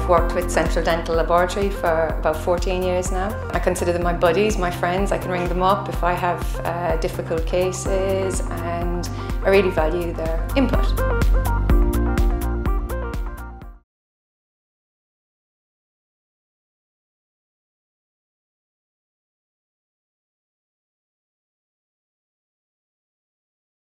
I've worked with Central Dental Laboratory for about 14 years now. I consider them my buddies, my friends. I can ring them up if I have difficult cases, and I really value their input.